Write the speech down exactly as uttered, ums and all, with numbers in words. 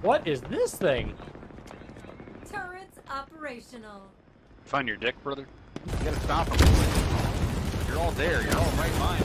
What is this thing? Turrets operational. Find your dick, brother. You gotta stop him. You're all there. You're all right line.